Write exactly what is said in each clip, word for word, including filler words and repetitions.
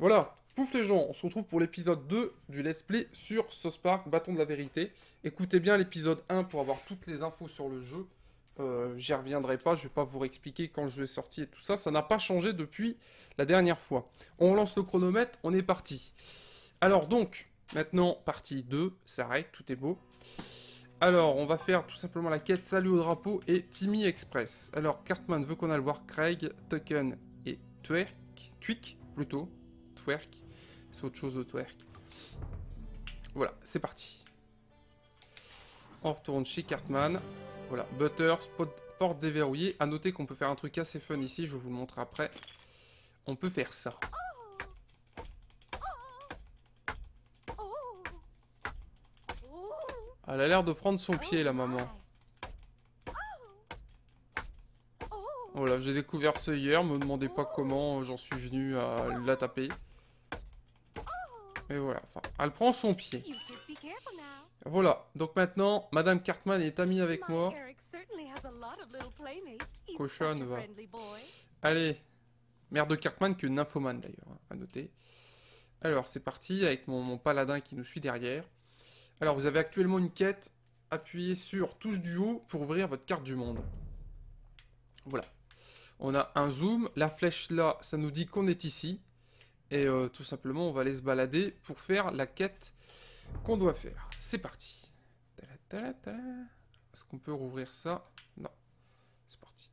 Voilà, pouf les gens, on se retrouve pour l'épisode deux du let's play sur South Park, Bâton de la Vérité. Écoutez bien l'épisode un pour avoir toutes les infos sur le jeu. Euh, J'y reviendrai pas, je vais pas vous réexpliquer quand le jeu est sorti et tout ça. Ça n'a pas changé depuis la dernière fois. On lance le chronomètre, on est parti. Alors donc, maintenant, partie deux, ça arrête, tout est beau. Alors, on va faire tout simplement la quête Salut au drapeau et Timmy Express. Alors, Cartman veut qu'on aille voir Craig, Tucken et Twerk. Tweak, plutôt. Twerk. C'est autre chose de Twerk. Voilà, c'est parti. On retourne chez Cartman. Voilà, Butters, porte déverrouillée. A noter qu'on peut faire un truc assez fun ici, je vais vous le montrer après. On peut faire ça. Elle a l'air de prendre son pied, la maman. Voilà, j'ai découvert ça hier, me demandez pas comment j'en suis venu à la taper. Et voilà, enfin, elle prend son pied. Voilà, donc maintenant, Madame Cartman est amie avec moi. Cochonne, va. Allez, mère de Cartman que nymphomane d'ailleurs, hein, à noter. Alors, c'est parti, avec mon, mon paladin qui nous suit derrière. Alors, vous avez actuellement une quête. Appuyez sur touche du haut pour ouvrir votre carte du monde. Voilà. On a un zoom. La flèche là, ça nous dit qu'on est ici. Et euh, tout simplement, on va aller se balader pour faire la quête qu'on doit faire. C'est parti. Est-ce qu'on peut rouvrir ça? Non. C'est parti.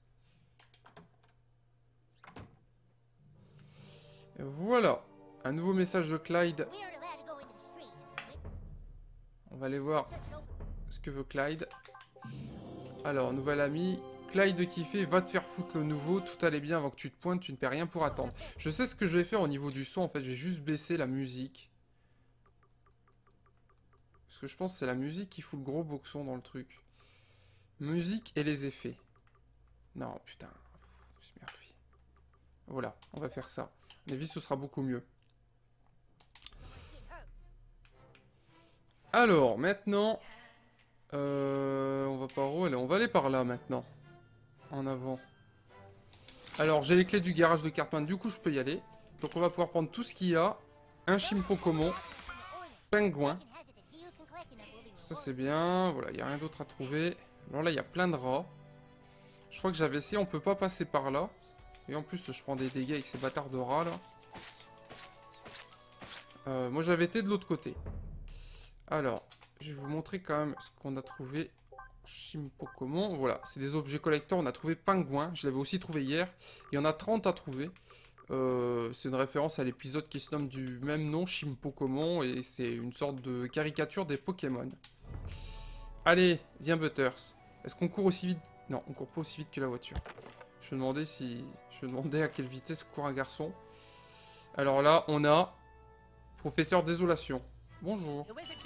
Et voilà. Un nouveau message de Clyde. On va aller voir ce que veut Clyde. Alors, nouvel ami. Clyde qui fait, va te faire foutre le nouveau, tout allait bien avant que tu te pointes, tu ne perds rien pour attendre. Je sais ce que je vais faire au niveau du son, en fait, je vais juste baisser la musique. Parce que je pense que c'est la musique qui fout le gros boxon dans le truc. Musique et les effets. Non, putain. Voilà, on va faire ça. À mon avis, ce sera beaucoup mieux. Alors, maintenant... Euh, on va par où aller? On va aller par là, maintenant. En avant. Alors, j'ai les clés du garage de Cartman, du coup, je peux y aller. Donc, on va pouvoir prendre tout ce qu'il y a. Un Chimpokomon. Pingouin. Ça, c'est bien. Voilà, il n'y a rien d'autre à trouver. Alors là, il y a plein de rats. Je crois que j'avais essayé, on peut pas passer par là. Et en plus, je prends des dégâts avec ces bâtards de rats, là. Euh, moi, j'avais été de l'autre côté. Alors, je vais vous montrer quand même ce qu'on a trouvé. Chimpokomon, voilà, c'est des objets collecteurs. On a trouvé Pingouin, je l'avais aussi trouvé hier. Il y en a trente à trouver. Euh, c'est une référence à l'épisode qui se nomme du même nom, Chimpokomon, et c'est une sorte de caricature des Pokémon. Allez, viens Butters. Est-ce qu'on court aussi vite? Non, on court pas aussi vite que la voiture. Je me demandais si... Je me demandais à quelle vitesse court un garçon. Alors là, on a... Professeur Désolation. Bonjour.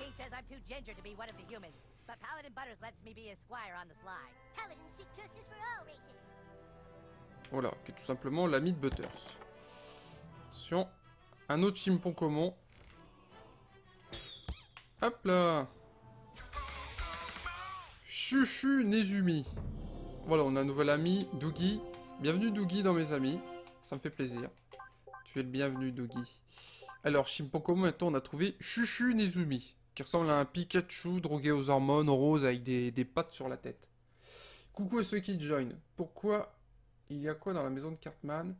Voilà, qui est tout simplement l'ami de Butters. Attention, un autre Chimpokomon. Hop là. Chuchu Nezumi. Voilà, on a un nouvel ami, Doogie. Bienvenue Doogie dans mes amis. Ça me fait plaisir. Tu es le bienvenu Doogie. Alors, Chimpokomon, maintenant on a trouvé Chuchu Nezumi, qui ressemble à un Pikachu drogué aux hormones rose avec des, des pattes sur la tête. Coucou à ceux qui joignent. Pourquoi il y a quoi dans la maison de Cartman?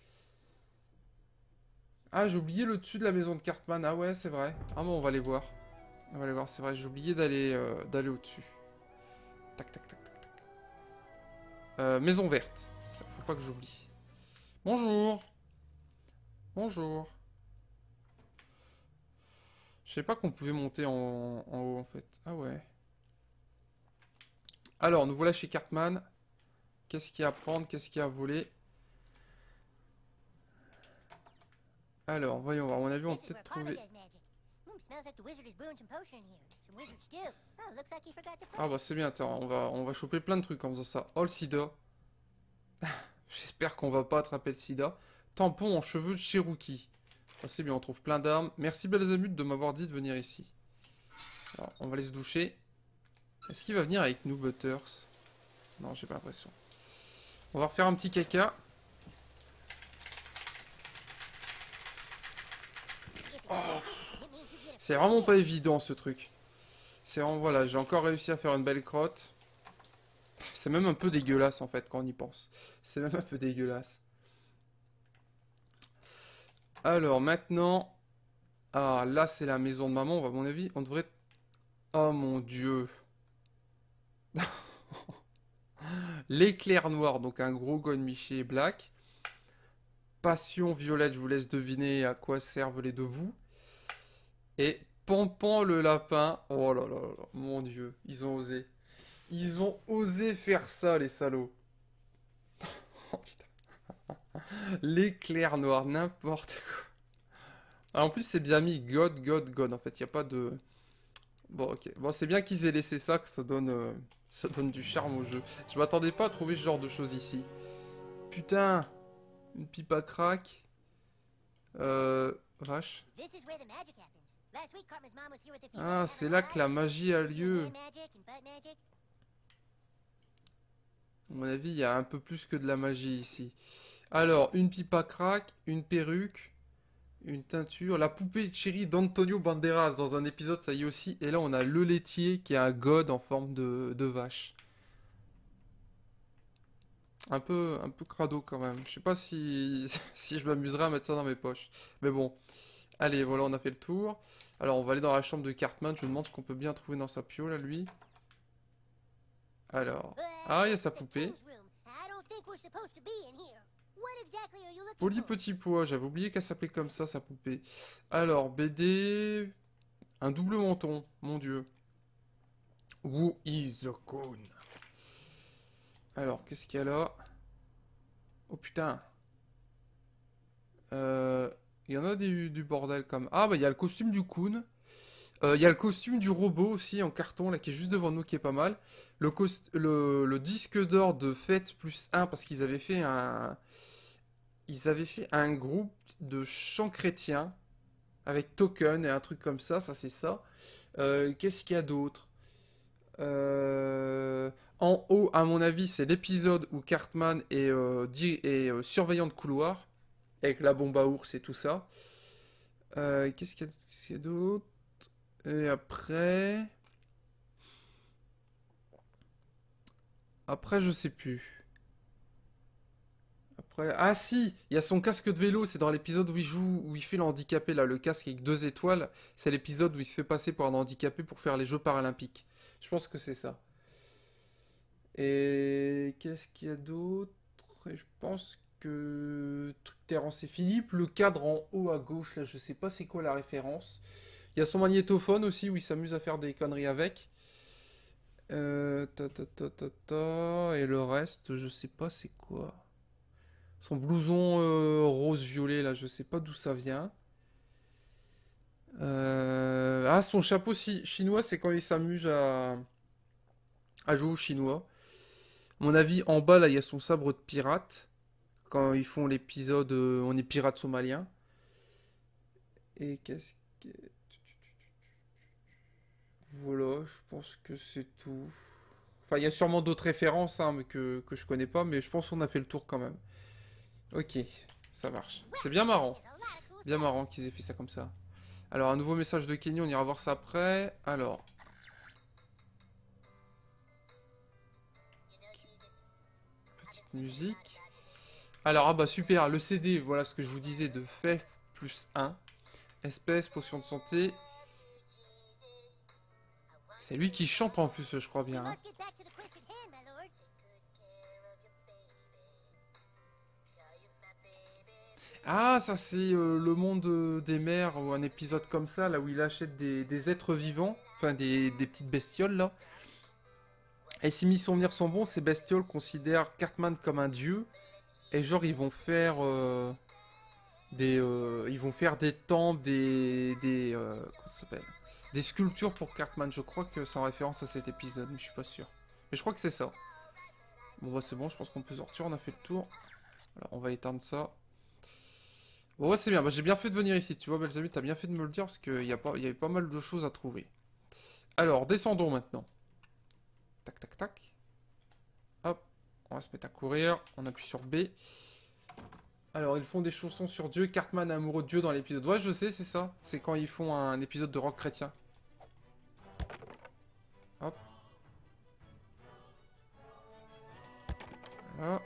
Ah, j'ai oublié le dessus de la maison de Cartman. Ah ouais, c'est vrai. Ah bon, on va aller voir. On va aller voir, c'est vrai, j'ai oublié d'aller euh, d'aller au-dessus. Tac, tac, tac, tac, tac. Euh, maison verte. Ça, faut pas que j'oublie. Bonjour. Bonjour. Je sais pas qu'on pouvait monter en, en haut, en fait. Ah ouais. Alors, nous voilà chez Cartman. Qu'est-ce qu'il y a à prendre? Qu'est-ce qu'il y a à voler? Alors, voyons voir. À mon avis, on peut peut-être trouver... Ah bah c'est bien, attends, on va, on va choper plein de trucs en faisant ça. Oh le sida. J'espère qu'on va pas attraper le sida. Tampon en cheveux de Cherokee. Ah, c'est bien, on trouve plein d'armes. Merci Belzébuth de m'avoir dit de venir ici. Alors, on va aller se doucher. Est-ce qu'il va venir avec nous, Butters? Non, j'ai pas l'impression. On va refaire un petit caca. C'est vraiment pas évident ce truc. C'est vraiment, voilà, j'ai encore réussi à faire une belle crotte. C'est même un peu dégueulasse en fait quand on y pense. C'est même un peu dégueulasse. Alors maintenant... Ah, là c'est la maison de maman, à mon avis. On devrait... Oh mon dieu. L'éclair noir, donc un gros Gonmiché black. Passion violette, je vous laisse deviner à quoi servent les deux bouts. Et Pampan le lapin. Oh là là là, mon dieu, ils ont osé. Ils ont osé faire ça, les salauds. Oh putain. L'éclair noir, n'importe quoi. Ah, en plus, c'est bien mis God, God, God. En fait, il n'y a pas de... Bon, ok. Bon, c'est bien qu'ils aient laissé ça, que ça donne, euh, ça donne du charme au jeu. Je m'attendais pas à trouver ce genre de choses ici. Putain. Une pipe à crack. Euh... Vache. Ah, c'est là que la magie a lieu. À mon avis, il y a un peu plus que de la magie ici. Alors, une pipe à crack, une perruque, une teinture, la poupée de chérie d'Antonio Banderas dans un épisode, ça y est aussi. Et là, on a le laitier qui est un god en forme de, de vache. Un peu, un peu crado quand même. Je sais pas si, si je m'amuserais à mettre ça dans mes poches. Mais bon. Allez, voilà, on a fait le tour. Alors, on va aller dans la chambre de Cartman. Je me demande ce qu'on peut bien trouver dans sa piole, là, lui. Alors. Ah, il y a sa poupée. Poli petit pois. J'avais oublié qu'elle s'appelait comme ça, sa poupée. Alors, B D... Un double menton. Mon dieu. Who is the coon? Alors, qu'est-ce qu'il y a là? Oh, putain. Euh... Il y en a du, du bordel comme... Ah, bah, il y a le costume du Coon. Euh, Il y a le costume du robot aussi en carton, là, qui est juste devant nous, qui est pas mal. Le, le, le disque d'or de Fête plus un, parce qu'ils avaient fait un... Ils avaient fait un groupe de chants chrétiens, avec token et un truc comme ça, ça c'est ça. Euh, Qu'est-ce qu'il y a d'autre? Euh, En haut, à mon avis, c'est l'épisode où Cartman est, euh, di- est euh, surveillant de couloir, avec la bombe à ours et tout ça. Euh, Qu'est-ce qu'il y a, qu'est-ce qu'il y a d'autre? Et après... Après, je sais plus. Après... Ah si, il y a son casque de vélo, c'est dans l'épisode où il joue, où il fait le handicapé, là, le casque avec deux étoiles. C'est l'épisode où il se fait passer pour un handicapé pour faire les Jeux Paralympiques. Je pense que c'est ça. Et qu'est-ce qu'il y a d'autre? Et je pense que... Truc Terrance et Philippe, le cadre en haut à gauche, là, je sais pas c'est quoi la référence. Il y a son magnétophone aussi, où il s'amuse à faire des conneries avec. Euh, ta, ta, ta, ta, ta, et le reste, je sais pas c'est quoi. Son blouson euh, rose-violet, là, je sais pas d'où ça vient. Euh, Ah, son chapeau si- chinois, c'est quand il s'amuse à... à jouer au chinois. À mon avis, en bas, là, il y a son sabre de pirate. Quand ils font l'épisode euh, On est pirate somalien. Et qu'est-ce que... Voilà, je pense que c'est tout. Enfin, il y a sûrement d'autres références hein, mais que, que je connais pas, mais je pense qu'on a fait le tour quand même. Ok, ça marche. C'est bien marrant. Bien marrant qu'ils aient fait ça comme ça. Alors, un nouveau message de Kenny, on ira voir ça après. Alors. Petite musique. Alors, ah bah super, le C D, voilà ce que je vous disais de Fête plus un. Espèce, potion de santé. C'est lui qui chante en plus, je crois bien. Hein. Ah, ça c'est euh, le monde euh, des mers, ou un épisode comme ça, là où il achète des, des êtres vivants, enfin des, des petites bestioles là. Et si mes souvenirs sont bons, ces bestioles considèrent Cartman comme un dieu, et genre ils vont faire euh, des, euh, ils vont faire des temples, des, des, euh, comment ça s'appelle? Des sculptures pour Cartman. Je crois que c'est en référence à cet épisode, mais je suis pas sûr. Mais je crois que c'est ça. Bon bah c'est bon, je pense qu'on peut sortir, on a fait le tour. Alors on va éteindre ça. Bon ouais c'est bien, bah, j'ai bien fait de venir ici, tu vois Belzébuth, t'as bien fait de me le dire parce qu'il y, a pas- il y avait pas mal de choses à trouver. Alors, descendons maintenant. Tac tac tac. Hop, on va se mettre à courir, on appuie sur B. Alors, ils font des chansons sur Dieu. Cartman est amoureux de Dieu dans l'épisode. Ouais, je sais, c'est ça. C'est quand ils font un épisode de rock chrétien. Hop. Voilà.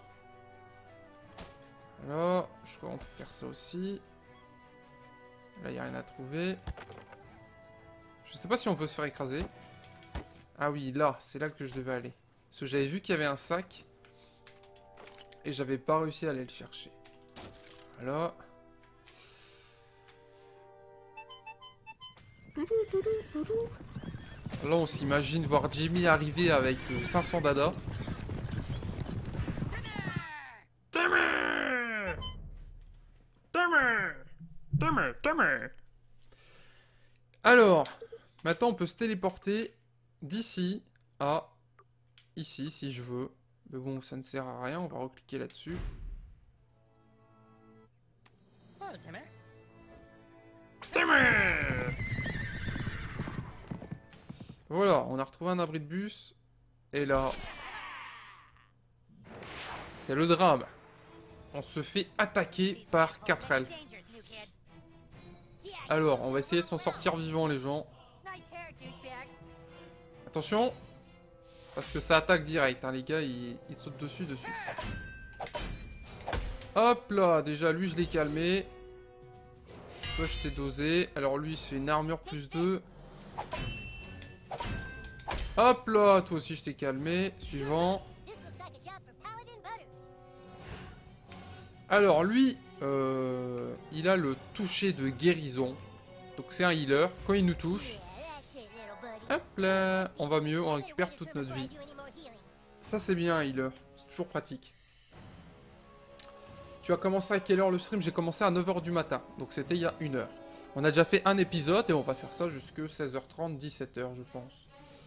Voilà. Je crois qu'on peut faire ça aussi. Là, il n'y a rien à trouver. Je sais pas si on peut se faire écraser. Ah oui, là, c'est là que je devais aller. Parce que j'avais vu qu'il y avait un sac. Et j'avais pas réussi à aller le chercher. Voilà. Là, on s'imagine voir Jimmy arriver avec euh, cinq cents dadas. Alors, maintenant on peut se téléporter d'ici à ici si je veux. Mais bon, ça ne sert à rien, on va recliquer là-dessus. Voilà, on a retrouvé un abri de bus. Et là, c'est le drame. On se fait attaquer par quatre elfes. Alors, on va essayer de s'en sortir vivant, les gens. Attention. Parce que ça attaque direct, hein, les gars, ils, ils sautent dessus, dessus. Hop là, déjà, lui, je l'ai calmé. Toi, je t'ai dosé. Alors, lui, il se fait une armure plus deux. Hop là, toi aussi, je t'ai calmé. Suivant. Alors, lui, euh, il a le toucher de guérison. Donc, c'est un healer. Quand il nous touche... Hop là, on va mieux, on récupère toute notre vie. Ça c'est bien un healer, c'est toujours pratique. Tu as commencé à quelle heure le stream? J'ai commencé à neuf heures du matin, donc c'était il y a une heure. On a déjà fait un épisode et on va faire ça jusque seize heures trente, dix-sept heures je pense.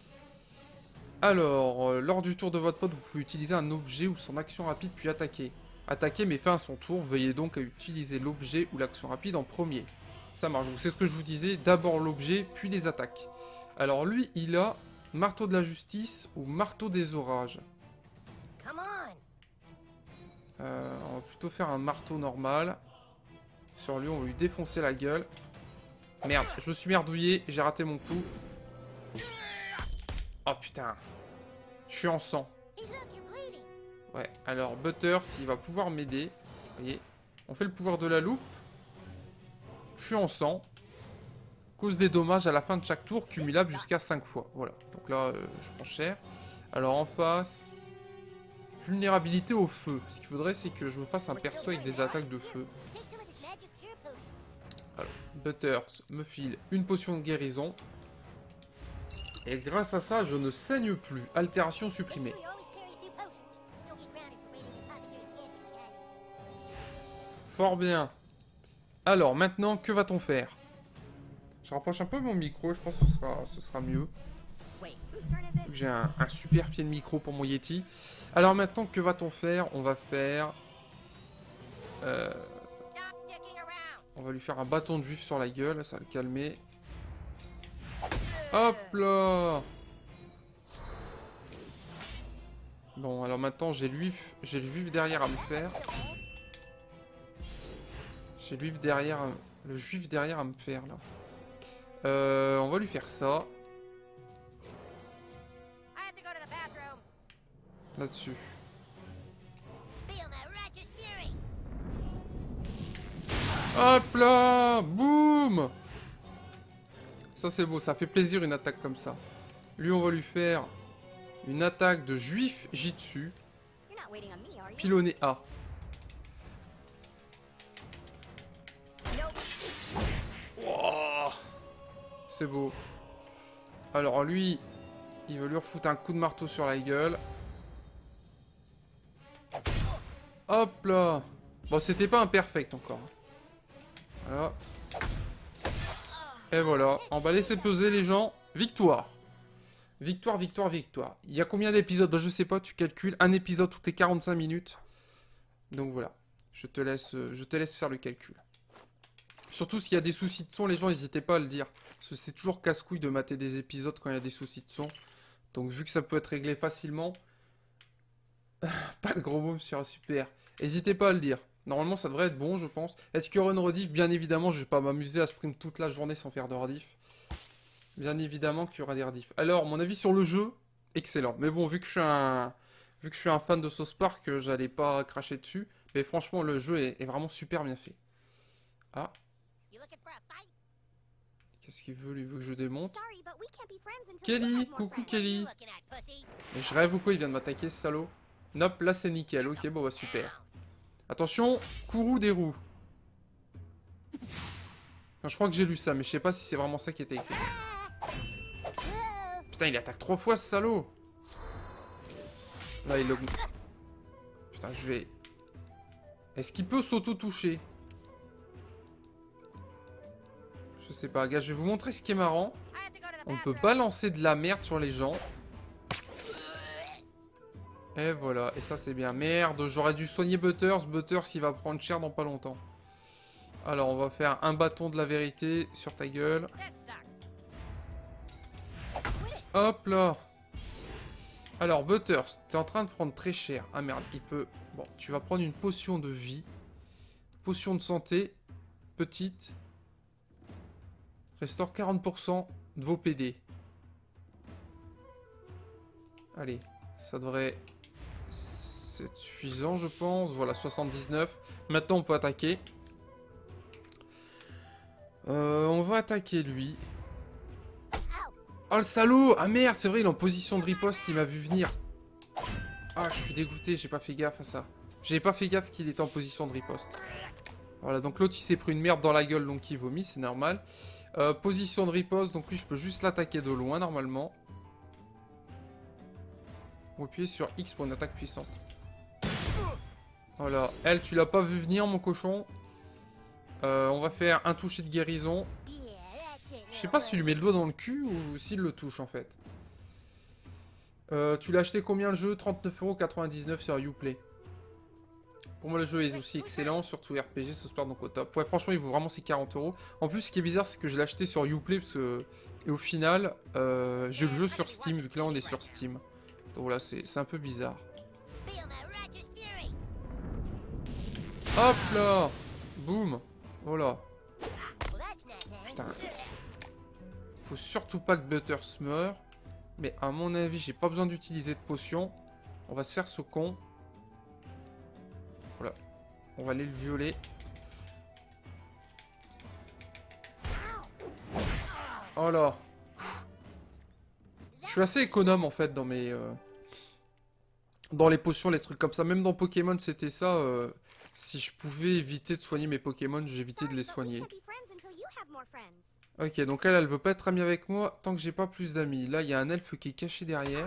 Alors, euh, lors du tour de votre pote, vous pouvez utiliser un objet ou son action rapide puis attaquer. Attaquer met fin à son tour, veuillez donc à utiliser l'objet ou l'action rapide en premier. Ça marche, donc c'est ce que je vous disais, d'abord l'objet puis les attaques. Alors lui, il a marteau de la justice ou marteau des orages. Euh, on va plutôt faire un marteau normal. Sur lui, on va lui défoncer la gueule. Merde, je me suis merdouillé, j'ai raté mon coup. Oh putain. Je suis en sang. Ouais, alors Butters, il va pouvoir m'aider. Vous voyez, on fait le pouvoir de la loupe. Je suis en sang. Cause des dommages à la fin de chaque tour, cumulable jusqu'à cinq fois. Voilà, donc là, euh, je prends cher. Alors en face, vulnérabilité au feu. Ce qu'il faudrait, c'est que je me fasse un perso avec des attaques de feu. Alors, Butters me file une potion de guérison. Et grâce à ça, je ne saigne plus. Altération supprimée. Fort bien. Alors, maintenant, que va-t-on faire? Je rapproche un peu mon micro, je pense que ce sera, ce sera mieux. J'ai un, un super pied de micro pour mon Yeti. Alors maintenant, que va-t-on faire? On va faire... Euh, on va lui faire un bâton de juif sur la gueule, ça va le calmer. Hop là! Bon, alors maintenant, j'ai le juif, j'ai le juif derrière à me faire. J'ai le juif derrière, le juif derrière à me faire, là. Euh, on va lui faire ça. Là-dessus. Hop là! Boum! Ça c'est beau, ça fait plaisir une attaque comme ça. Lui on va lui faire une attaque de juif jitsu. Pilonné A. Oh, c'est beau. Alors lui, il veut lui refoutre un coup de marteau sur la gueule. Hop là. Bon, c'était pas imperfect encore. Voilà. Et voilà. On va laisser peser les gens. Victoire. Victoire, victoire, victoire. Il y a combien d'épisodes? Bah, je sais pas, tu calcules. Un épisode toutes les quarante-cinq minutes. Donc voilà. Je te laisse, je te laisse faire le calcul. Surtout s'il y a des soucis de son, les gens n'hésitez pas à le dire. Parce que c'est toujours casse-couille de mater des épisodes quand il y a des soucis de son. Donc vu que ça peut être réglé facilement... Pas de gros mots, monsieur, super. N'hésitez pas à le dire. Normalement, ça devrait être bon, je pense. Est-ce qu'il y aura une rediff? Bien évidemment, je vais pas m'amuser à stream toute la journée sans faire de rediff. Bien évidemment qu'il y aura des rediffs. Alors, mon avis sur le jeu, excellent. Mais bon, vu que je suis un, vu que je suis un fan de South Park, euh, j'allais pas cracher dessus. Mais franchement, le jeu est, est vraiment super bien fait. Ah. Qu'est-ce qu'il veut? Il veut que je démonte. Kelly, coucou Kelly. Mais je rêve ou quoi? Il vient de m'attaquer, ce salaud. Nope, là c'est nickel. Ok, bon bah super. Attention, courroux des roues. Enfin, je crois que j'ai lu ça, mais je sais pas si c'est vraiment ça qui était écrit. Putain, il attaque trois fois ce salaud. Là, il le... Putain, je vais... Est-ce qu'il peut s'auto-toucher? Je sais pas, gars, je vais vous montrer ce qui est marrant. On peut balancer de la merde sur les gens. Et voilà, et ça c'est bien. Merde, j'aurais dû soigner Butters. Butters, il va prendre cher dans pas longtemps. Alors, on va faire un bâton de la vérité sur ta gueule. Hop là. Alors, Butters, t'es en train de prendre très cher. Ah merde, il peut... Bon, tu vas prendre une potion de vie. Potion de santé. Petite. Restaure quarante pour cent de vos P D. Allez, ça devrait... C'est suffisant, je pense. Voilà, soixante-dix-neuf. Maintenant, on peut attaquer. Euh, on va attaquer lui. Oh, le salaud! Ah merde, c'est vrai, il est en position de riposte. Il m'a vu venir. Ah, je suis dégoûté. J'ai pas fait gaffe à ça. J'avais pas fait gaffe qu'il était en position de riposte. Voilà, donc l'autre, il s'est pris une merde dans la gueule, donc il vomit. C'est normal. Euh, position de riposte. Donc lui, je peux juste l'attaquer de loin, normalement. On va appuyer sur X pour une attaque puissante. Voilà. Elle, tu l'as pas vu venir, mon cochon. Euh, on va faire un toucher de guérison. Je sais pas s'il lui met le doigt dans le cul ou s'il le touche, en fait. Euh, tu l'as acheté combien, le jeu? trente-neuf euros quatre-vingt-dix-neuf sur Uplay. Pour moi, le jeu est aussi excellent, surtout R P G, ce soir, donc au top. Ouais, franchement, il vaut vraiment ses quarante euros. En plus, ce qui est bizarre, c'est que je l'ai acheté sur Uplay, parce que... Et au final, euh, j'ai le jeu sur Steam, vu que là, on est sur Steam. Donc voilà, c'est un peu bizarre. Hop là! Boum! Voilà. Putain. Faut surtout pas que Butters meure. Mais à mon avis, j'ai pas besoin d'utiliser de potion. On va se faire ce con. Voilà. On va aller le violer. Oh là. Je suis assez économe en fait dans mes... Euh, dans les potions, les trucs comme ça. Même dans Pokémon, c'était ça. Euh, si je pouvais éviter de soigner mes Pokémon, j'évitais de les soigner. Ok, donc elle, elle veut pas être amie avec moi tant que j'ai pas plus d'amis. Là, il y a un elfe qui est caché derrière.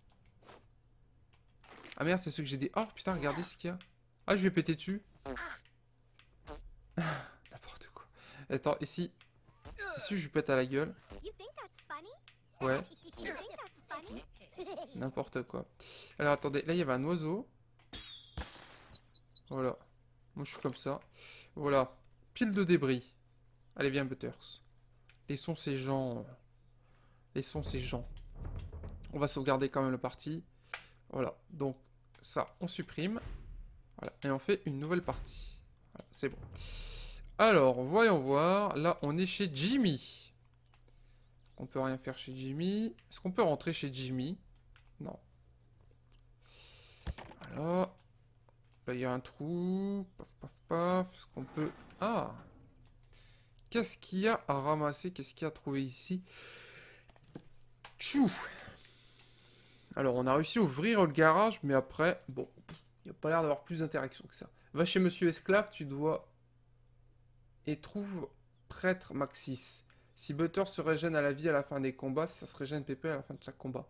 Ah merde, c'est ce que j'ai dit. Oh putain, regardez ce qu'il y a. Ah, je vais péter dessus. N'importe quoi. Attends, ici. Ici, je lui pète à la gueule. Ouais. N'importe quoi. Alors, attendez. Là, il y avait un oiseau. Voilà. Moi, je suis comme ça. Voilà. Pile de débris. Allez, viens, Butters. Laissons ces gens... Laissons ces gens. On va sauvegarder quand même le parti. Voilà. Donc, ça, on supprime. Voilà. Et on fait une nouvelle partie. Voilà, c'est bon. Alors, voyons voir. Là, on est chez Jimmy. On peut rien faire chez Jimmy. Est-ce qu'on peut rentrer chez Jimmy? Non. Voilà. Là, il y a un trou. Paf, paf, paf. Est-ce qu'on peut... Ah! Qu'est-ce qu'il y a à ramasser? Qu'est-ce qu'il y a à trouver ici? Tchou! Alors, on a réussi à ouvrir le garage, mais après, bon, il n'y a pas l'air d'avoir plus d'interaction que ça. Va chez Monsieur Esclave, tu dois... Et trouve prêtre Maxis. Si Butter se régène à la vie à la fin des combats, ça se régène Pépé à la fin de chaque combat.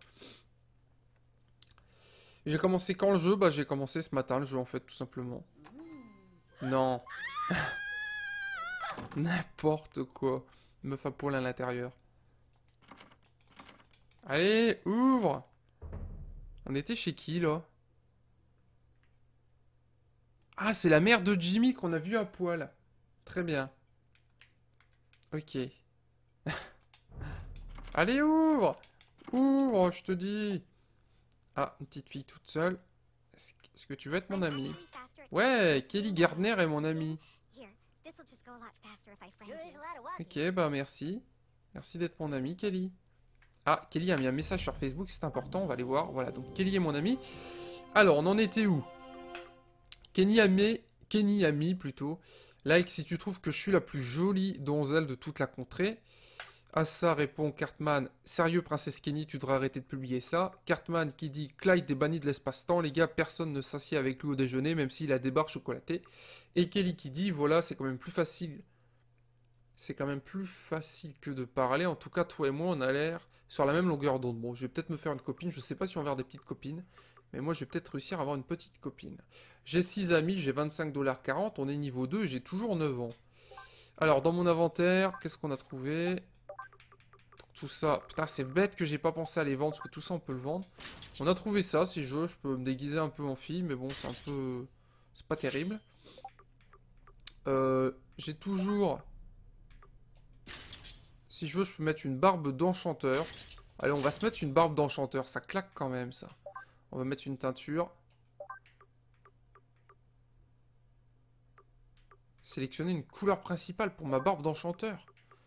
J'ai commencé quand le jeu? Bah, j'ai commencé ce matin le jeu, en fait, tout simplement. Non. N'importe quoi. Meuf à poil à l'intérieur. Allez, ouvre! On était chez qui, là? Ah, c'est la mère de Jimmy qu'on a vu à poil. Très bien. Ok. Allez, ouvre! Ouvre, je te dis! Ah, une petite fille toute seule. Est-ce que tu veux être mon amie? Ouais, Kelly Gardner est mon ami. Ok, bah merci. Merci d'être mon ami, Kelly. Ah, Kelly a mis un message sur Facebook, c'est important, on va aller voir. Voilà, donc Kelly est mon ami. Alors, on en était où? Kenny a mis, Kenny a mis plutôt. Like si tu trouves que je suis la plus jolie donzelle de toute la contrée. À ça répond Cartman, sérieux princesse Kenny, tu devrais arrêter de publier ça. Cartman qui dit, Clyde est banni de l'espace-temps, les gars, personne ne s'assied avec lui au déjeuner, même s'il a des barres chocolatées. Et Kelly qui dit, voilà, c'est quand même plus facile. C'est quand même plus facile que de parler. En tout cas, toi et moi, on a l'air sur la même longueur d'onde. Bon, je vais peut-être me faire une copine, je sais pas si on va avoir des petites copines, mais moi, je vais peut-être réussir à avoir une petite copine. J'ai six amis, j'ai vingt-cinq dollars quarante, on est niveau deux et j'ai toujours neuf ans. Alors, dans mon inventaire, qu'est-ce qu'on a trouvé ? Tout ça, putain c'est bête que j'ai pas pensé à les vendre parce que tout ça on peut le vendre. On a trouvé ça, si je veux, je peux me déguiser un peu en fille, mais bon c'est un peu... c'est pas terrible. Euh, j'ai toujours... Si je veux je peux mettre une barbe d'enchanteur. Allez on va se mettre une barbe d'enchanteur, ça claque quand même ça. On va mettre une teinture. Sélectionner une couleur principale pour ma barbe d'enchanteur.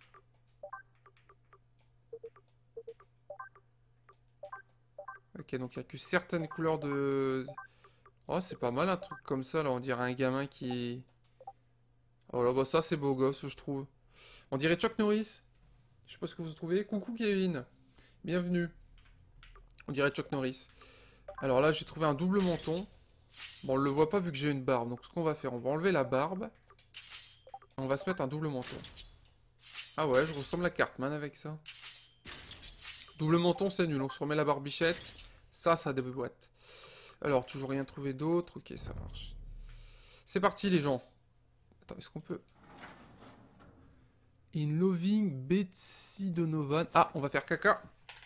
Ok, donc il n'y a que certaines couleurs de... Oh, c'est pas mal un truc comme ça, là. On dirait un gamin qui... Oh là, bah ça, c'est beau gosse, je trouve. On dirait Chuck Norris. Je sais pas ce que vous trouvez. Coucou, Kevin. Bienvenue. On dirait Chuck Norris. Alors là, j'ai trouvé un double menton. Bon, on le voit pas vu que j'ai une barbe. Donc, ce qu'on va faire, on va enlever la barbe. On va se mettre un double menton. Ah ouais, je ressemble à Cartman avec ça. Double menton, c'est nul. On se remet la barbichette. Ça, ça déboîte. Alors, toujours rien trouvé d'autre. Ok, ça marche. C'est parti, les gens. Attends, est-ce qu'on peut... In Loving Betsy Donovan. Ah, on va faire caca.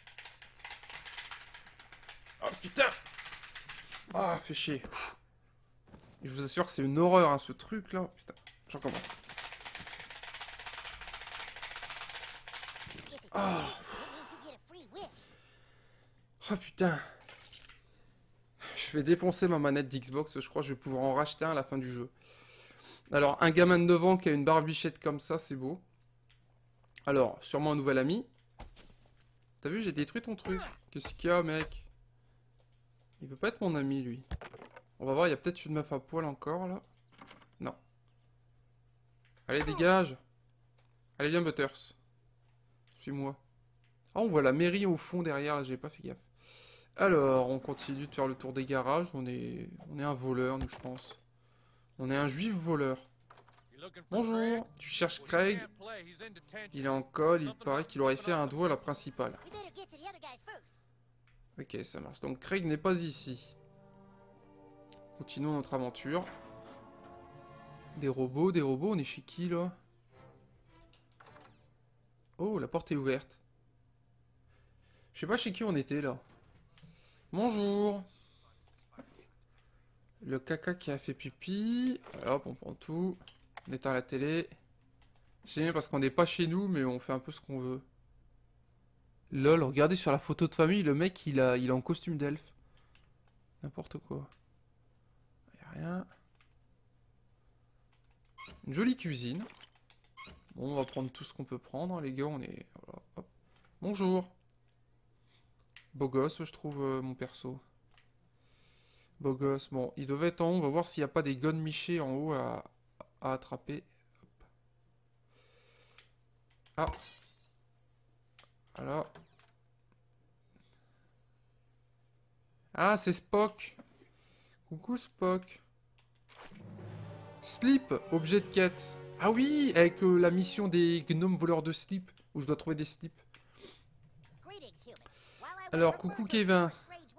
Oh, putain. Ah, fait chier. Je vous assure que c'est une horreur, hein, ce truc-là. Putain, j'en commence. Ah. Oh, putain. Je vais défoncer ma manette d'Xbox, je crois que je vais pouvoir en racheter un à la fin du jeu. Alors, un gamin de neuf ans qui a une barbichette comme ça, c'est beau. Alors, sûrement un nouvel ami. T'as vu, j'ai détruit ton truc. Qu'est-ce qu'il y a, mec? Il veut pas être mon ami, lui. On va voir, il y a peut-être une meuf à poil encore, là. Non. Allez, dégage. Allez, viens, Butters. Suis-moi. Ah, on voit la mairie au fond derrière, là, j'avais pas fait gaffe. Alors, on continue de faire le tour des garages. On est, on est un voleur, nous, je pense. On est un juif voleur. Bonjour, tu cherches Craig? Il est en code, il paraît qu'il aurait fait un doigt à la principale. Ok, ça marche. Donc Craig n'est pas ici. Continuons notre aventure. Des robots, des robots, on est chez qui, là? Oh, la porte est ouverte. Je sais pas chez qui on était, là. Bonjour. Le caca qui a fait pipi. Hop, on prend tout. On éteint la télé. C'est bien parce qu'on n'est pas chez nous, mais on fait un peu ce qu'on veut. Lol, regardez sur la photo de famille, le mec, il, a, il est en costume d'elfe. N'importe quoi. Il n'y a rien. Une jolie cuisine. Bon, on va prendre tout ce qu'on peut prendre, hein, les gars. On est... Voilà, hop. Bonjour. Beau gosse, je trouve, euh, mon perso. Beau gosse. Bon, il devait être en haut. On va voir s'il n'y a pas des gones michés en haut à, à attraper. Hop. Ah. Voilà. Ah, c'est Spock. Coucou Spock. Slip, objet de quête. Ah oui, avec euh, la mission des gnomes voleurs de slip, où je dois trouver des slips. Alors, coucou Kevin.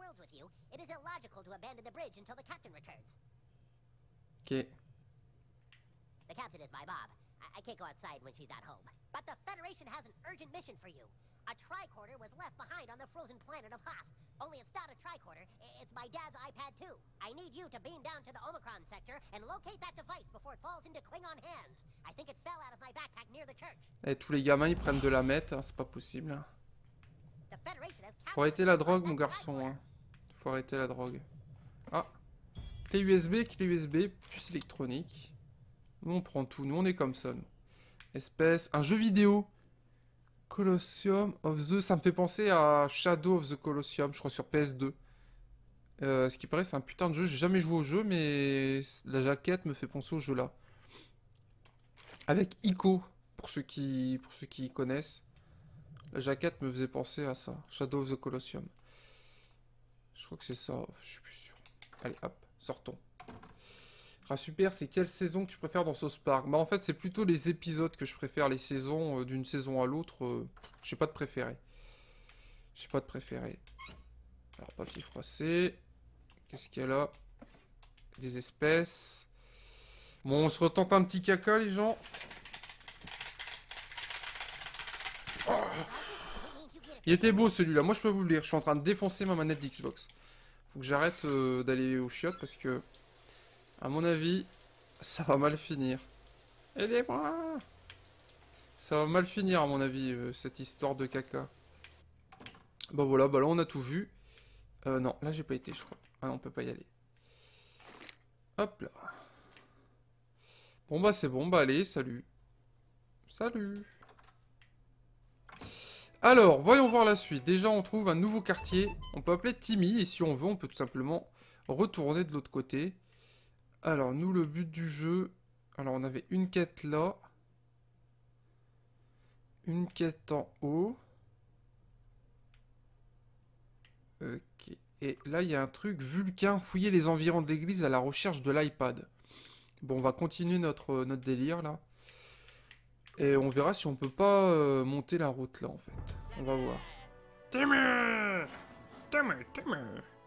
Ok. The captain is my Bob. I, I can't go outside when she's not home. But the Federation has an urgent mission for you. A tricorder was left behind on the frozen planet of Hoth. Only it's not a tricorder, it's my dad's iPad two. I need you to beam down to the Omicron sector and locate that device before it falls into Klingon hands. I think it fell out of my backpack near the church. Et tous les gamins ils prennent de la meth, hein, c'est pas possible. Hein. Faut arrêter la drogue mon garçon. Hein. Faut arrêter la drogue. Ah. Clé U S B, clé U S B, puce électronique. Nous, on prend tout. Nous, on est comme ça, nous. Espèce. Un jeu vidéo. Colosseum of the... Ça me fait penser à Shadow of the Colosseum, je crois, sur P S deux. Euh, ce qui paraît, c'est un putain de jeu. J'ai jamais joué au jeu, mais la jaquette me fait penser au jeu là. Avec Ico, pour ceux qui, pour ceux qui connaissent. La jaquette me faisait penser à ça. Shadow of the Colosseum. Je crois que c'est ça. Je suis plus sûr. Allez, hop, sortons. Ah, super, c'est quelle saison que tu préfères dans South Park? Bah, en fait, c'est plutôt les épisodes que je préfère. Les saisons, euh, d'une saison à l'autre, euh, j'ai pas de préféré. J'ai pas de préféré. Alors, papier froissé. Qu'est-ce qu'il y a là? Des espèces. Bon, on se retente un petit caca, les gens. Oh. Il était beau celui-là. Moi, je peux vous le dire. Je suis en train de défoncer ma manette d'Xbox. Faut que j'arrête euh, d'aller aux chiottes parce que, à mon avis, ça va mal finir. Aidez-moi! Ça va mal finir, à mon avis, euh, cette histoire de caca. Bah voilà, bah là, on a tout vu. Euh, non, là, j'ai pas été, je crois. Ah non, on peut pas y aller. Hop là. Bon bah c'est bon, bah allez, salut. Salut. Alors, voyons voir la suite. Déjà, on trouve un nouveau quartier. On peut appeler Timmy, et si on veut, on peut tout simplement retourner de l'autre côté. Alors, nous, le but du jeu... Alors, on avait une quête là. Une quête en haut. Ok. Et là, il y a un truc. Vulcain, fouiller les environs de l'église à la recherche de l'iPad. Bon, on va continuer notre, notre délire, là. Et on verra si on peut pas euh, monter la route, là, en fait. On va voir. Timmy! Timmy, Timmy!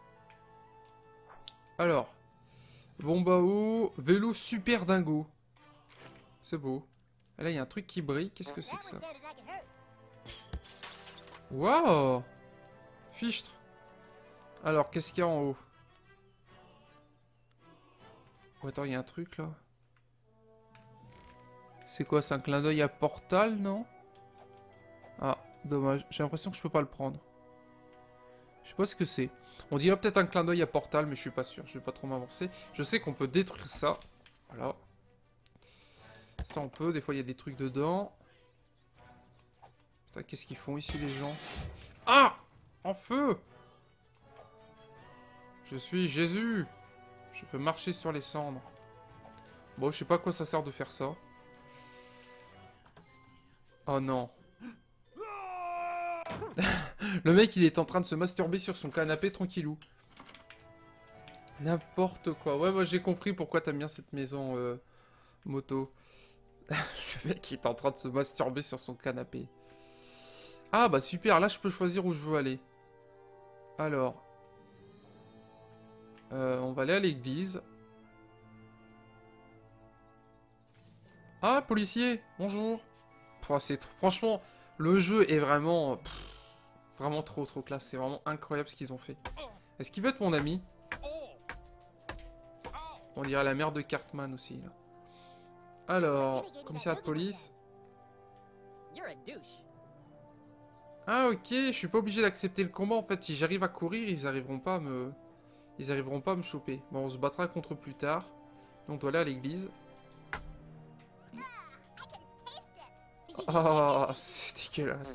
Alors. Bombao, vélo super dingo. C'est beau. Et là, il y a un truc qui brille. Qu'est-ce que c'est que ça? Waouh! Fichtre. Alors, qu'est-ce qu'il y a en haut? Oh, attends, il y a un truc là. C'est quoi? C'est un clin d'œil à Portal, non? Ah, dommage. J'ai l'impression que je peux pas le prendre. Je sais pas ce que c'est. On dirait peut-être un clin d'œil à Portal, mais je suis pas sûr. Je vais pas trop m'avancer. Je sais qu'on peut détruire ça. Voilà. Ça, on peut. Des fois, il y a des trucs dedans. Putain, qu'est-ce qu'ils font ici, les gens? Ah! En feu! Je suis Jésus! Je peux marcher sur les cendres. Bon, je sais pas à quoi ça sert de faire ça. Oh non. Le mec, il est en train de se masturber sur son canapé tranquillou. N'importe quoi. Ouais, moi j'ai compris pourquoi t'aimes bien cette maison euh, moto. Le mec, il est en train de se masturber sur son canapé. Ah bah super, là je peux choisir où je veux aller. Alors. Euh, on va aller à l'église. Ah, policier, bonjour. Pouah, c'est franchement, le jeu est vraiment... Pff, vraiment trop trop classe. C'est vraiment incroyable ce qu'ils ont fait. Est-ce qu'il veut être mon ami? On dirait la mère de Cartman aussi, là. Alors, commissariat de police. Ah ok, je suis pas obligé d'accepter le combat en fait. Si j'arrive à courir, ils arriveront pas à me... Ils arriveront pas à me choper. Bon, on se battra contre plus tard. Donc on doit aller à l'église. Oh, c'est dégueulasse.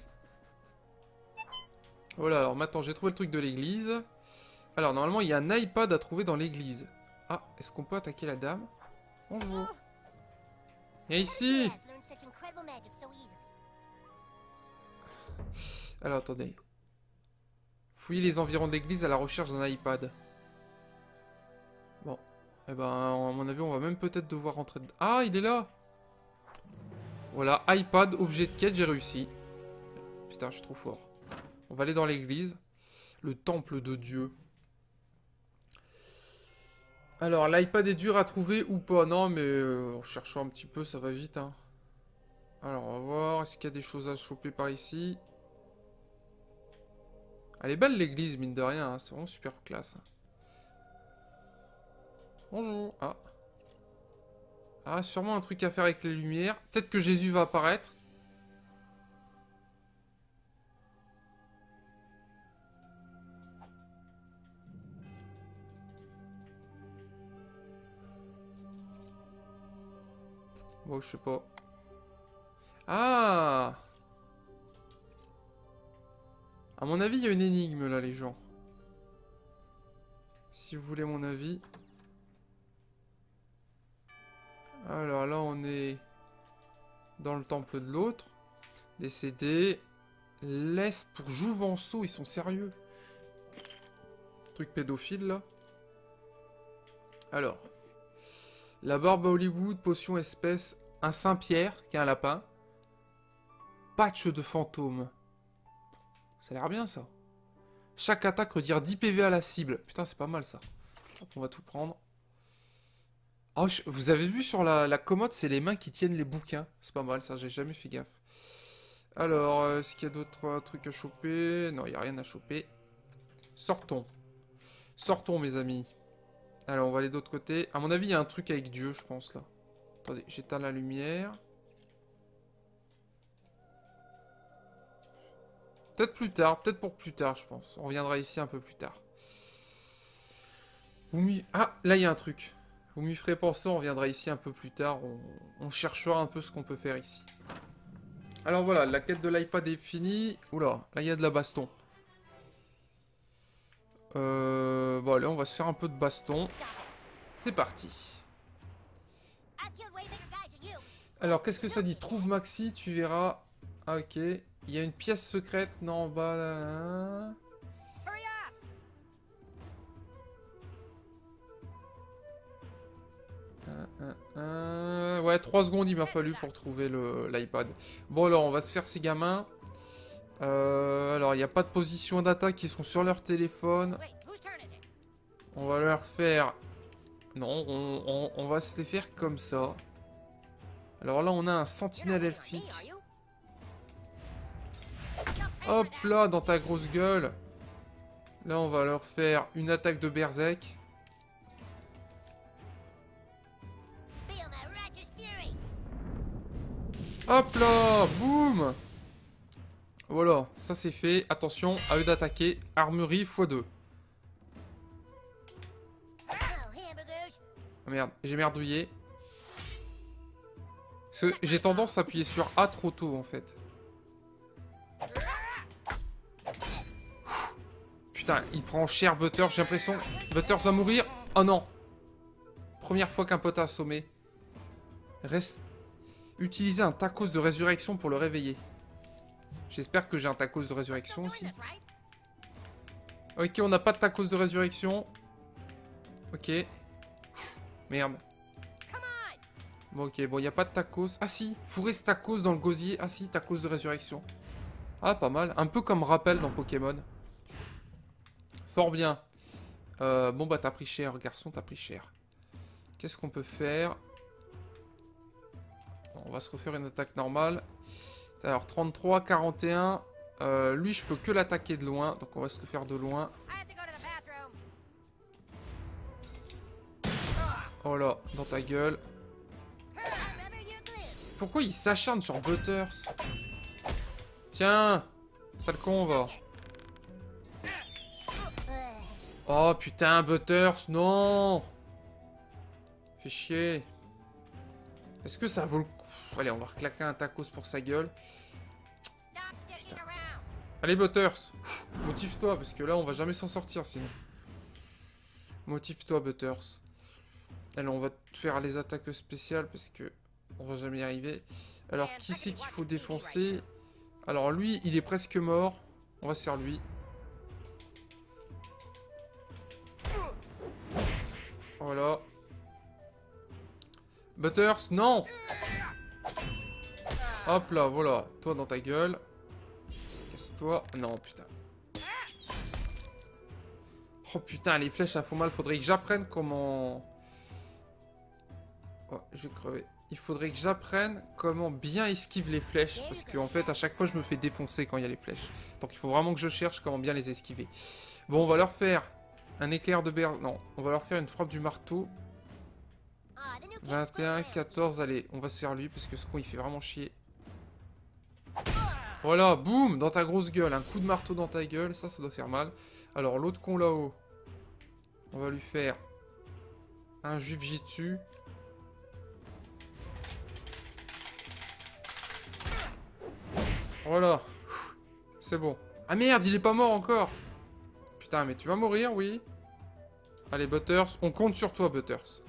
Voilà, alors maintenant j'ai trouvé le truc de l'église. Alors normalement il y a un iPad à trouver dans l'église. Ah, est-ce qu'on peut attaquer la dame? Bonjour. Viens ici. Alors attendez. Fouiller les environs d'église à la recherche d'un iPad. Bon. Eh ben, à mon avis, on va même peut-être devoir rentrer dedans. Ah, il est là. Voilà, iPad, objet de quête, j'ai réussi. Putain, je suis trop fort. On va aller dans l'église. Le temple de Dieu. Alors, l'iPad est dur à trouver ou pas? Non, mais euh, en cherchant un petit peu, ça va vite. Hein. Alors, on va voir. Est-ce qu'il y a des choses à choper par ici? Elle est belle l'église, mine de rien. Hein. C'est vraiment super classe. Hein. Bonjour. Ah. Ah, sûrement un truc à faire avec les lumières. Peut-être que Jésus va apparaître. Bon, je sais pas. Ah! À mon avis, il y a une énigme là, les gens. Si vous voulez mon avis. Alors là, on est dans le temple de l'autre. Décédé. Laisse pour Jouvenceau, ils sont sérieux. Truc pédophile là. Alors. La barbe à Hollywood, potion espèce, un Saint-Pierre, qui est un lapin. Patch de fantôme. Ça a l'air bien ça. Chaque attaque retire dix P V à la cible. Putain, c'est pas mal ça. Hop, on va tout prendre. Oh, je... vous avez vu sur la, la commode, c'est les mains qui tiennent les bouquins. C'est pas mal ça, j'ai jamais fait gaffe. Alors, euh, est-ce qu'il y a d'autres euh, trucs à choper? Non, il n'y a rien à choper. Sortons. Sortons, mes amis. Alors, on va aller de l'autre côté. À mon avis, il y a un truc avec Dieu, je pense, là. Attendez, j'éteins la lumière. Peut-être plus tard, peut-être pour plus tard, je pense. On reviendra ici un peu plus tard. Vous m'y... Ah, là, il y a un truc. Vous m'y ferez penser, on reviendra ici un peu plus tard. On, on cherchera un peu ce qu'on peut faire ici. Alors voilà, la quête de l'iPad est finie. Oula, là, il y a de la baston. Euh... Bon, allez, on va se faire un peu de baston. C'est parti. Alors, qu'est-ce que ça dit? Trouve Maxi, tu verras. Ah, ok. Il y a une pièce secrète, non, en bas, là. Euh, euh, euh, ouais, trois secondes il m'a fallu pour trouver l'iPad. Bon, alors, on va se faire ces gamins. Euh, alors, il n'y a pas de position d'attaque, ils sont sur leur téléphone. On va leur faire... Non, on, on, on va se les faire comme ça. Alors là, on a un sentinelle elfique. Hop là, dans ta grosse gueule. Là, on va leur faire une attaque de berserk. Hop là, boum. Voilà, ça c'est fait. Attention, à eux d'attaquer. Armurerie fois deux. Oh merde, j'ai merdouillé. J'ai tendance à appuyer sur A trop tôt en fait. Putain, il prend cher Butters, j'ai l'impression. Butters va mourir. Oh non. Première fois qu'un pote a assommé. Reste... Utiliser un tacos de résurrection pour le réveiller. J'espère que j'ai un tacos de résurrection aussi. Ok, on n'a pas de tacos de résurrection. Ok. Merde. Bon, ok, bon, il n'y a pas de tacos. Ah si, fourrer ce tacos dans le gosier. Ah si, tacos de résurrection. Ah, pas mal. Un peu comme rappel dans Pokémon. Fort bien. Euh, bon, bah, t'as pris cher, garçon, t'as pris cher. Qu'est-ce qu'on peut faire? On va se refaire une attaque normale. Alors, trente-trois, quarante et un. Euh, lui, je peux que l'attaquer de loin. Donc, on va se le faire de loin. Oh là, dans ta gueule. Pourquoi il s'acharne sur Butters? Tiens, sale con, va. Oh putain, Butters, non. Fais chier. Est-ce que ça vaut le coup? Allez, on va reclaquer un tacos pour sa gueule. Putain. Allez, Butters. Motive-toi, parce que là, on va jamais s'en sortir, sinon. Motive-toi, Butters. Allez, on va faire les attaques spéciales, parce que on va jamais y arriver. Alors, qui c'est qu'il faut défoncer? Alors, lui, il est presque mort. On va se faire lui. Voilà. Butters, non! Hop là, voilà. Toi dans ta gueule. Casse-toi. Non, putain. Oh putain, les flèches, ça fait mal. Faudrait que j'apprenne comment... Oh, je vais crever. Il faudrait que j'apprenne comment bien esquiver les flèches. Parce qu'en fait, à chaque fois, je me fais défoncer quand il y a les flèches. Donc il faut vraiment que je cherche comment bien les esquiver. Bon, on va leur faire un éclair de berre. Non, on va leur faire une frappe du marteau. vingt et un, quatorze, allez, on va se faire lui. Parce que ce con, il fait vraiment chier. Voilà, boum, dans ta grosse gueule. Un coup de marteau dans ta gueule. Ça, ça doit faire mal. Alors, l'autre con là-haut. On va lui faire un juif jitsu. Voilà. C'est bon. Ah merde, il est pas mort encore. Putain, mais tu vas mourir, oui. Allez, Butters, on compte sur toi, Butters.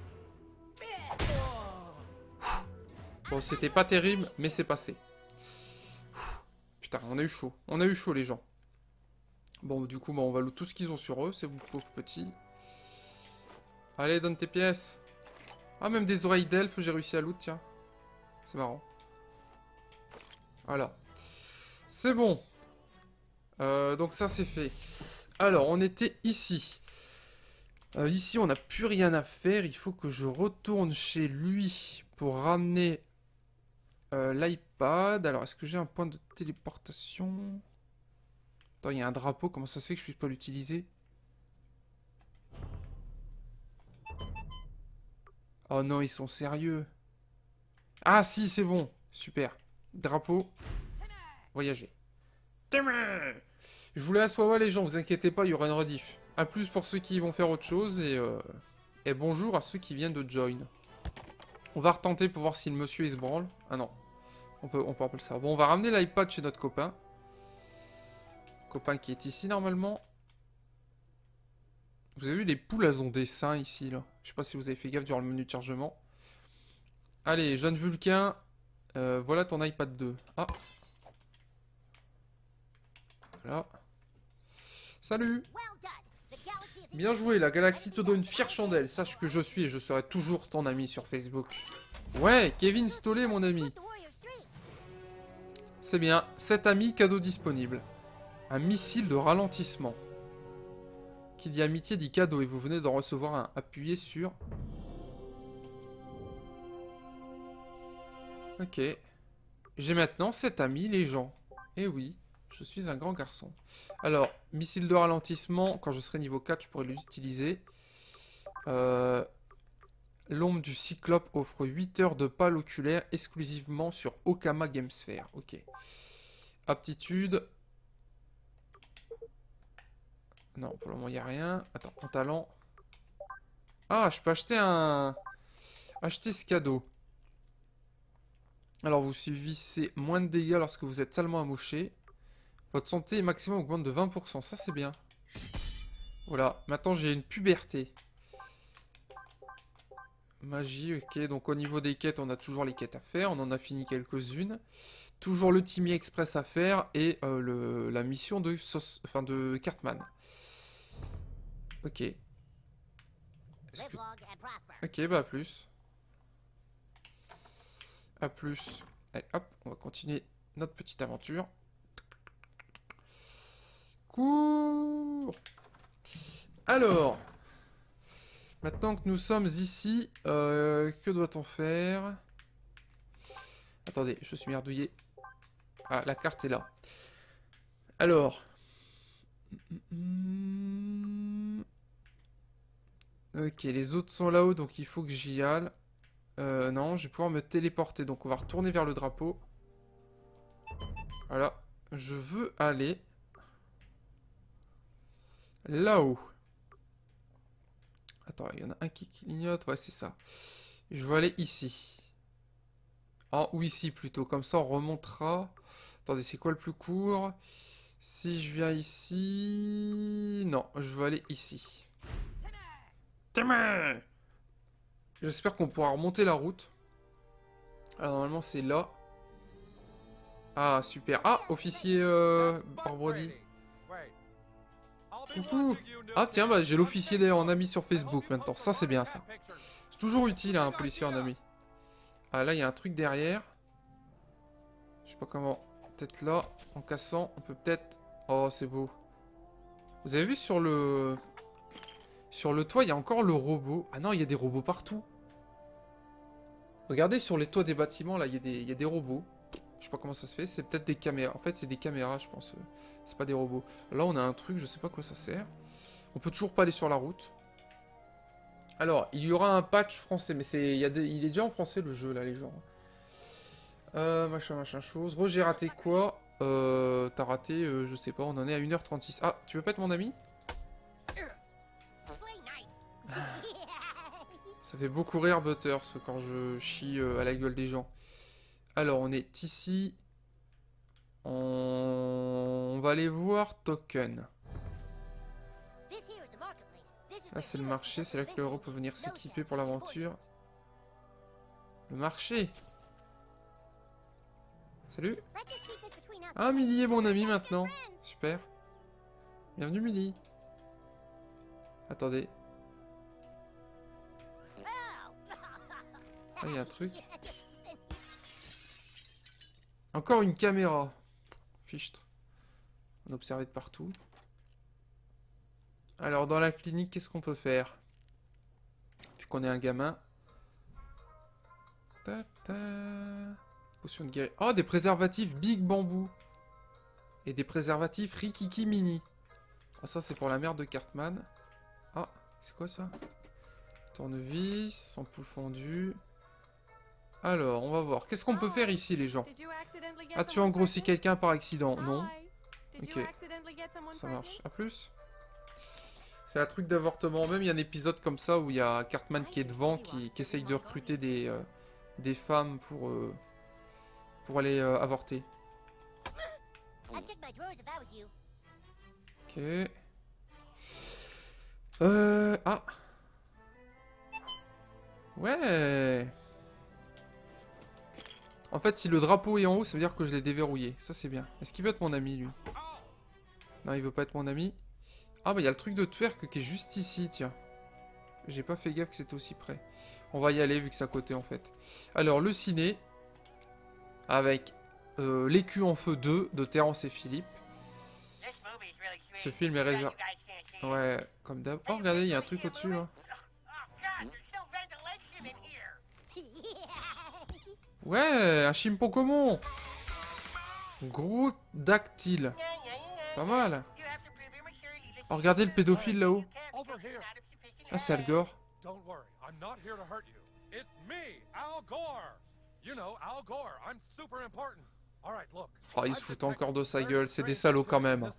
Bon, c'était pas terrible, mais c'est passé. Putain, on a eu chaud. On a eu chaud, les gens. Bon, du coup, bah, on va loot tout ce qu'ils ont sur eux, ces pauvres petits. Allez, donne tes pièces. Ah, même des oreilles d'elfe, j'ai réussi à loot, tiens. C'est marrant. Voilà. C'est bon. Euh, donc ça, c'est fait. Alors, on était ici. Euh, ici, on n'a plus rien à faire. Il faut que je retourne chez lui pour ramener euh, l'iPad. Alors, est-ce que j'ai un point de téléportation? Attends, il y a un drapeau. Comment ça se fait que je ne puisse pas l'utiliser? Oh non, ils sont sérieux. Ah si, c'est bon. Super. Drapeau. Voyager. Je voulais asseoir les gens, vous inquiétez pas, il y aura une rediff. A plus pour ceux qui vont faire autre chose et, euh, et bonjour à ceux qui viennent de join. On va retenter pour voir si le monsieur il se branle. Ah non, on peut, on peut appeler ça. Bon, on va ramener l'iPad chez notre copain. Copain qui est ici normalement. Vous avez vu, les poules, elles ont des seins ici, là. Je sais pas si vous avez fait gaffe durant le menu de chargement. Allez, jeune Vulcain. Euh, voilà ton iPad deux. Ah. Voilà. Salut. Bien joué, la galaxie te donne une fière chandelle. Sache que je suis et je serai toujours ton ami sur Facebook. Ouais, Kevin Stoller, mon ami. C'est bien. Cet ami, cadeau disponible. Un missile de ralentissement. Qui dit amitié dit cadeau et vous venez d'en recevoir un. Appuyez sur... Ok. J'ai maintenant cet ami, les gens. Eh oui, je suis un grand garçon. Alors, missile de ralentissement, quand je serai niveau quatre, je pourrai l'utiliser. Euh, L'ombre du Cyclope offre huit heures de pâle oculaire exclusivement sur Okama Gamesphere. Ok. Aptitude. Non, pour le moment, il n'y a rien. Attends, en talent. Ah, je peux acheter un... Acheter ce cadeau. Alors, vous subissez moins de dégâts lorsque vous êtes salement amoché. Votre santé maximum augmente de vingt pour cent. Ça, c'est bien. Voilà. Maintenant, j'ai une puberté. Magie, ok. Donc, au niveau des quêtes, on a toujours les quêtes à faire. On en a fini quelques-unes. Toujours le Timmy Express à faire. Et euh, le, la mission de, sauce, enfin, de Cartman. Ok. Que... Ok, bah à plus. À plus. Allez, hop, on va continuer notre petite aventure. Cours. Alors, maintenant que nous sommes ici, euh, que doit-on faire? Attendez, je suis merdouillé. Ah, la carte est là. Alors... Ok, les autres sont là-haut, donc il faut que j'y aille. Euh, non, je vais pouvoir me téléporter. Donc on va retourner vers le drapeau. Voilà. Je veux aller là-haut. Attends, il y en a un qui clignote. Ouais, c'est ça. Je veux aller ici. Ah, ou ici plutôt. Comme ça, on remontera. Attendez, c'est quoi le plus court? Si je viens ici... Non, je veux aller ici. J'espère qu'on pourra remonter la route. Alors, normalement, c'est là. Ah, super. Ah, officier euh, Barbrody. Coucou. Ah, tiens, bah, j'ai l'officier d'ailleurs en ami sur Facebook maintenant. Ça, c'est bien, ça. C'est toujours utile, hein, un policier en ami. Ah, là, il y a un truc derrière. Je sais pas comment. Peut-être là, en cassant, on peut peut-être... Oh, c'est beau. Vous avez vu sur le... Sur le toit, il y a encore le robot. Ah non, il y a des robots partout. Regardez sur les toits des bâtiments, là, il y a des, il y a des robots. Je sais pas comment ça se fait. C'est peut-être des caméras. En fait, c'est des caméras, je pense. C'est pas des robots. Là, on a un truc, je sais pas quoi ça sert. On peut toujours pas aller sur la route. Alors, il y aura un patch français, mais c'est, il, y a des, il est déjà en français, le jeu, là, les gens. Euh, machin, machin, chose. Re, j'ai raté quoi? Euh, t'as raté, euh, je sais pas, on en est à une heure trente-six. Ah, tu veux pas être mon ami? Ça fait beaucoup rire Butters quand je chie euh, à la gueule des gens. Alors, on est ici. On... on va aller voir Token. Là c'est le marché, c'est là que l'euro peut venir s'équiper pour l'aventure. Le marché. Salut. Ah, Millie est mon ami maintenant. Super. Bienvenue Millie. Attendez. Ah, il y a un truc. Encore une caméra. Fichtre. On observe de partout. Alors, dans la clinique, qu'est-ce qu'on peut faire? Vu qu'on est un gamin. Ta ta. Potion de guérison. Oh, des préservatifs Big Bamboo. Et des préservatifs Rikiki Mini. Ah, ça, c'est pour la mère de Cartman. Ah, c'est quoi ça? Tournevis, ampoule fondue. Alors, on va voir. Qu'est-ce qu'on peut faire ici, les gens? As-tu engrossi quelqu'un par accident? Non. Ok. Ça marche. À plus. C'est un truc d'avortement. Même, il y a un épisode comme ça où il y a Cartman qui est devant, qui, qui essaye de recruter des, euh, des femmes pour, euh, pour aller euh, avorter. Ok. Euh... Ah. Ouais. En fait, si le drapeau est en haut, ça veut dire que je l'ai déverrouillé. Ça, c'est bien. Est-ce qu'il veut être mon ami, lui? Non, il veut pas être mon ami. Ah, bah, il y a le truc de twerk qui est juste ici, tiens. J'ai pas fait gaffe que c'était aussi près. On va y aller, vu que c'est à côté, en fait. Alors, le ciné. Avec euh, L'écu en feu deux de Terrence et Philippe. Ce film est réservé... Ouais, comme d'hab. Oh, regardez, il y a un truc au-dessus, là. Ouais, un chimpanzé. Gros dactyle. Pas mal. Oh, regardez le pédophile là-haut. Ah, c'est Al Gore. Oh, il se fout encore de sa gueule. C'est des salauds quand même.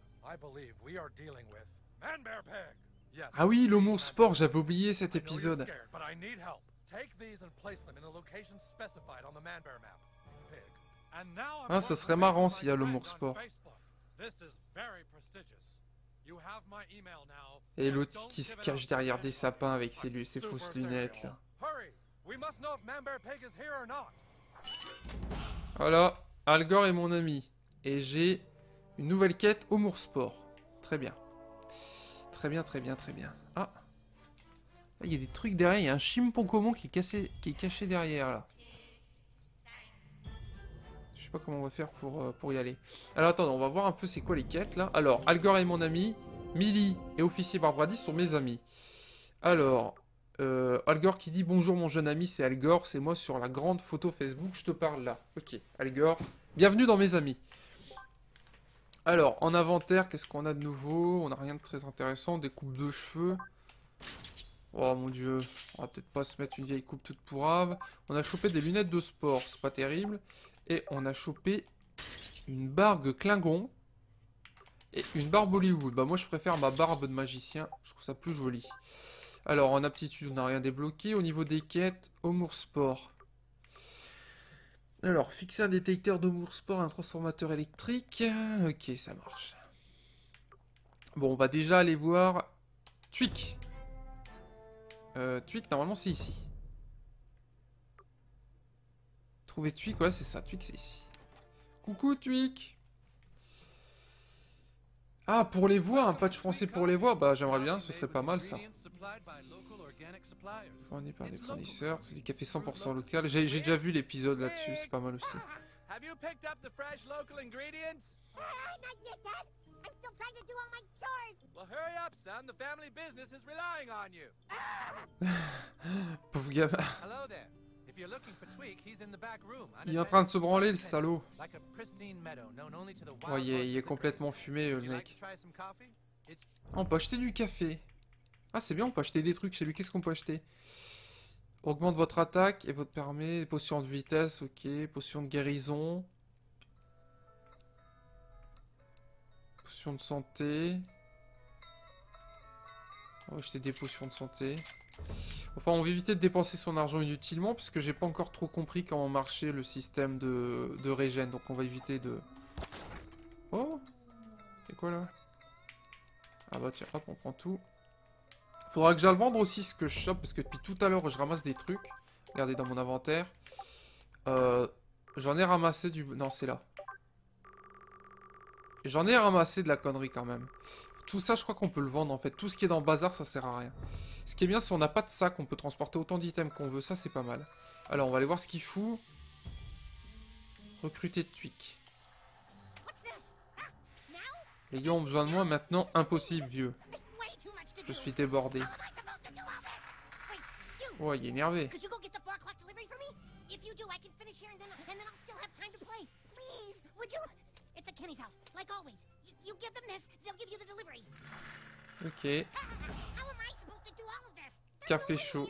Ah oui, l'humour sport, j'avais oublié cet épisode. Ah, ce serait marrant s'il y a l'humour sport. Et l'autre qui se cache derrière des sapins avec ses, ses fausses lunettes là. Voilà, Al Gore est mon ami. Et j'ai une nouvelle quête humour sport. Très bien. Très bien, très bien, très bien. Ah, il y a des trucs derrière, il y a un chimpanzé qui est cassé, qui est caché derrière là. Je sais pas comment on va faire pour, euh, pour y aller. Alors attends, on va voir un peu c'est quoi les quêtes là. Alors, Al Gore est mon ami, Millie et Officier Barbrady sont mes amis. Alors, euh, Al Gore qui dit bonjour mon jeune ami, c'est Al Gore, c'est moi sur la grande photo Facebook, je te parle là. Ok, Al Gore, bienvenue dans mes amis. Alors, en inventaire, qu'est-ce qu'on a de nouveau? On n'a rien de très intéressant, des coupes de cheveux. Oh mon dieu, on va peut-être pas se mettre une vieille coupe toute pourrave. On a chopé des lunettes de sport, c'est pas terrible. Et on a chopé une barbe Klingon et une barbe Hollywood. Bah moi je préfère ma barbe de magicien, je trouve ça plus joli. Alors en aptitude on n'a rien débloqué. Au niveau des quêtes, humour sport. Alors fixer un détecteur d'humour sport à un transformateur électrique. Ok, ça marche. Bon, on va déjà aller voir Tweak. Euh, Tweak, normalement c'est ici. Trouver Tweak, ouais c'est ça, Tweak c'est ici. Coucou Tweak. Ah, pour les voix, un patch français pour les voix, bah j'aimerais bien, ce serait pas mal ça. Fourni par des fournisseurs, c'est du café cent pour cent local. J'ai déjà vu l'épisode là-dessus, c'est pas mal aussi. Pauvre gamin. Il est en train de se branler, le salaud. Ouais, il est, il est complètement fumé, le mec. Ah, on peut acheter du café. Ah, c'est bien, on peut acheter des trucs chez lui. Qu'est-ce qu'on peut acheter? Augmente votre attaque et votre permet. Potion de vitesse, ok. Potion de guérison. Potion de santé. On va acheter des potions de santé. Enfin, on va éviter de dépenser son argent inutilement, puisque j'ai pas encore trop compris comment marchait le système de, de régène. Donc on va éviter de, quoi là? Ah bah tiens, hop, on prend tout. Faudra que j'aille vendre aussi ce que je chope, parce que depuis tout à l'heure je ramasse des trucs. Regardez dans mon inventaire. Euh, J'en ai ramassé du... Non, c'est là. J'en ai ramassé de la connerie quand même. Tout ça, je crois qu'on peut le vendre en fait. Tout ce qui est dans le bazar, ça sert à rien. Ce qui est bien, si on n'a pas de sac, on peut transporter autant d'items qu'on veut. Ça, c'est pas mal. Alors, on va aller voir ce qu'il fout. Recruter de Tweak. Les gars ont besoin de moi maintenant. Impossible, vieux. Je suis débordé. Ouais, il est énervé. Ok. Café chaud.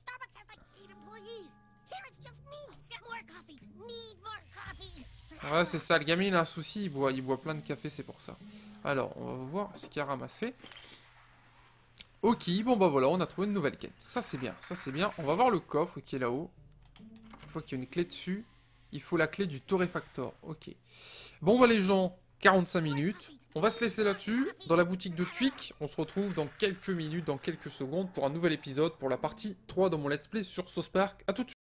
Ouais, c'est ça. Le gamin, il a un souci. Il boit, il boit plein de café, c'est pour ça. Alors, on va voir ce qu'il a ramassé. Ok, bon bah voilà, on a trouvé une nouvelle quête. Ça, c'est bien. Ça, c'est bien. On va voir le coffre qui est là-haut. Je vois qu'il y a une clé dessus. Il faut la clé du torréfactor. Ok. Bon bah les gens, quarante-cinq minutes. On va se laisser là-dessus. Dans la boutique de Tweak, on se retrouve dans quelques minutes, dans quelques secondes, pour un nouvel épisode, pour la partie trois de mon let's play sur South Park. A tout de suite.